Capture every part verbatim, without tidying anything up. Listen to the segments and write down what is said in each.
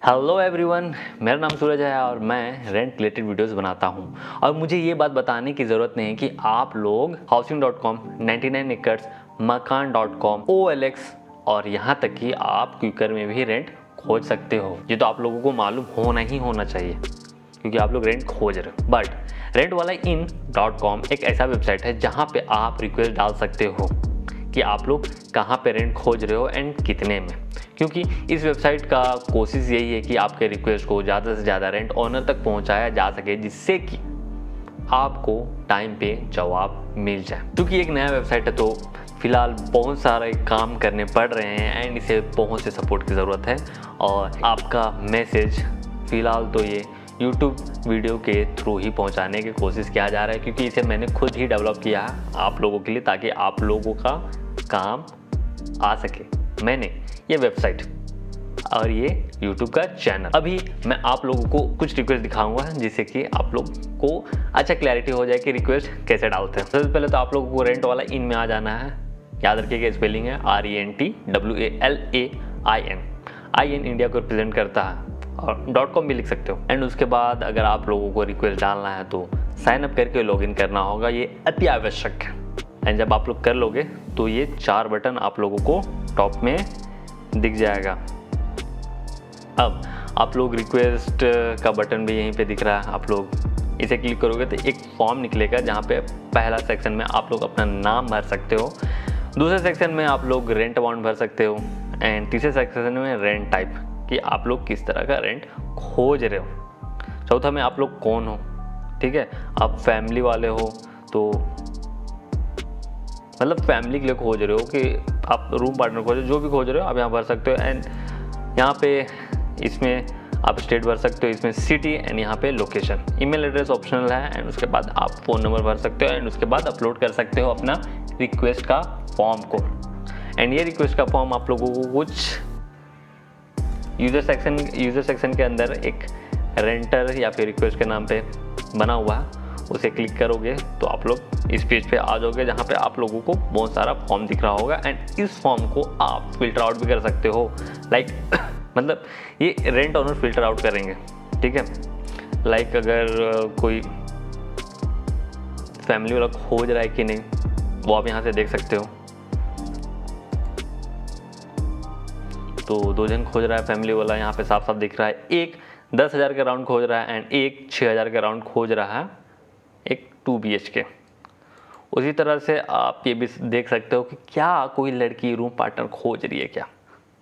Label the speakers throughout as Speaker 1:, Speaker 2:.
Speaker 1: Hello everyone, मेरा नाम सूरज है और मैं रेंट रिलेटेड वीडियोस बनाता हूं। और मुझे ये बात बताने की ज़रूरत नहीं है कि आप लोग housing dot com, ninety nine acres, Makaan dot com, O L X और यहाँ तक कि आप क्विकर में भी रेंट खोज सकते हो। ये तो आप लोगों को मालूम होना ही होना चाहिए क्योंकि आप लोग रेंट खोज रहे हो। बट रेंट वाला इन डॉट कॉम एक ऐसा वेबसाइट है जहाँ पे आप रिक्वेस्ट डाल सकते हो कि आप लोग कहाँ पे रेंट खोज रहे हो एंड कितने में। क्योंकि इस वेबसाइट का कोशिश यही है कि आपके रिक्वेस्ट को ज़्यादा से ज़्यादा रेंट ओनर तक पहुँचाया जा सके, जिससे कि आपको टाइम पे जवाब मिल जाए। क्योंकि एक नया वेबसाइट है तो फिलहाल बहुत सारे काम करने पड़ रहे हैं एंड इसे बहुत से सपोर्ट की ज़रूरत है। और आपका मैसेज फ़िलहाल तो ये यूट्यूब वीडियो के थ्रू ही पहुंचाने की कोशिश किया जा रहा है, क्योंकि इसे मैंने खुद ही डेवलप किया है आप लोगों के लिए, ताकि आप लोगों का काम आ सके। मैंने ये वेबसाइट और ये यूट्यूब का चैनल, अभी मैं आप लोगों को कुछ रिक्वेस्ट दिखाऊंगा जिससे कि आप लोग को अच्छा क्लैरिटी हो जाए कि रिक्वेस्ट कैसे डालते हैं। सबसे पहले तो आप लोगों को रेंट वाला इन में आ जाना है। याद रखिएगा स्पेलिंग है R E N T W A L A I N. I N India को रिप्रेजेंट करता है और डॉट कॉम भी लिख सकते हो। एंड उसके बाद अगर आप लोगों को रिक्वेस्ट डालना है तो साइन अप करके लॉगिन करना होगा, ये अति आवश्यक है। एंड जब आप लोग कर लोगे तो ये चार बटन आप लोगों को टॉप में दिख जाएगा। अब आप लोग रिक्वेस्ट का बटन भी यहीं पे दिख रहा है, आप लोग इसे क्लिक करोगे तो एक फॉर्म निकलेगा जहाँ पे पहला सेक्शन में आप लोग अपना नाम भर सकते हो, दूसरे सेक्शन में आप लोग रेंट अमाउंट भर सकते हो एंड तीसरे सेक्शन में रेंट टाइप कि आप लोग किस तरह का रेंट खोज रहे हो। चौथा में आप लोग कौन हो, ठीक है। आप फैमिली वाले हो तो मतलब फैमिली के लिए खोज रहे हो कि आप रूम पार्टनर खोज रहे हो, जो भी खोज रहे हो आप यहाँ भर सकते हो। एंड यहाँ पे इसमें आप स्टेट भर सकते हो, इसमें सिटी एंड यहाँ पे लोकेशन। ईमेल एड्रेस ऑप्शनल है एंड उसके बाद आप फ़ोन नंबर भर सकते हो एंड उसके बाद अपलोड कर सकते हो अपना रिक्वेस्ट का फॉर्म को। एंड ये रिक्वेस्ट का फॉर्म आप लोगों को कुछ यूज़र सेक्शन यूज़र सेक्शन के अंदर एक रेंटर या फिर रिक्वेस्ट के नाम पे बना हुआ है, उसे क्लिक करोगे तो आप लोग इस पेज पे आ जाओगे जहाँ पे आप लोगों को बहुत सारा फॉर्म दिख रहा होगा। एंड इस फॉर्म को आप फिल्टर आउट भी कर सकते हो। लाइक मतलब ये रेंट ओनर फिल्टर आउट करेंगे, ठीक है। लाइक अगर कोई फैमिली वाला खोज रहा है कि नहीं, वो आप यहाँ से देख सकते हो। तो दो जन खोज रहा है फैमिली वाला, यहाँ पे साफ साफ दिख रहा है। एक दस हज़ार का राउंड खोज रहा है एंड एक छः हज़ार का राउंड खोज रहा है, एक टू बी एच के। उसी तरह से आप ये भी देख सकते हो कि क्या कोई लड़की रूम पार्टनर खोज रही है क्या।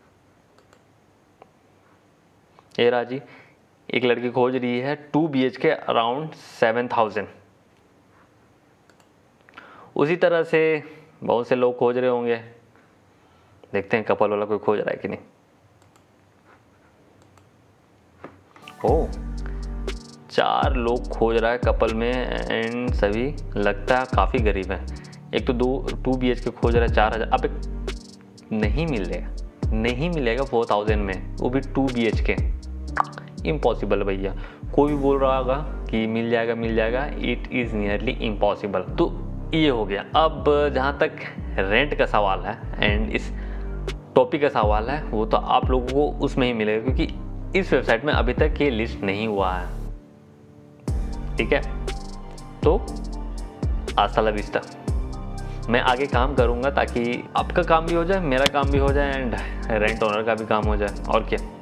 Speaker 1: ये राजी एक लड़की खोज रही है two B H K around seven thousand. उसी तरह से बहुत से लोग खोज रहे होंगे, देखते हैं कपल वाला कोई खोज रहा है कि नहीं। ओ चार लोग खोज रहा है कपल में एंड सभी लगता है काफ़ी गरीब है। एक तो दो टू बी एच के खोज रहा है चार हज़ार। अब नहीं मिलेगा नहीं मिलेगा फोर थाउजेंड में, वो भी two B H K. Impossible भैया। कोई भी बोल रहा होगा कि मिल जाएगा मिल जाएगा, इट इज़ नियरली इम्पॉसिबल। तो ये हो गया। अब जहाँ तक रेंट का सवाल है एंड इस टॉपिक का सवाल है, वो तो आप लोगों को उसमें ही मिलेगा, क्योंकि इस वेबसाइट में अभी तक ये लिस्ट नहीं हुआ है, ठीक है। तो हasta la vista। मैं आगे काम करूंगा ताकि आपका काम भी हो जाए, मेरा काम भी हो जाए एंड रेंट ओनर का भी काम हो जाए, और क्या।